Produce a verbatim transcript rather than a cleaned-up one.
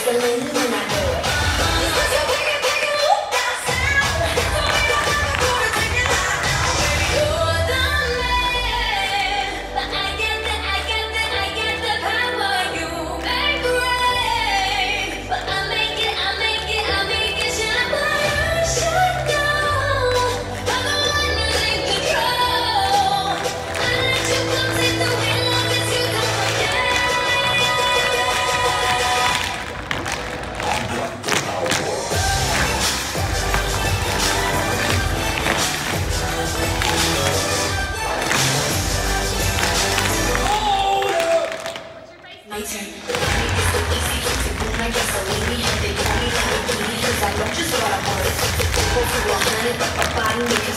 whistling when I do it. My turn. Make it so easy, to put my gasoline. They call me Lamborghini, cause I don't just what I want. Go to a hundred, but my body make it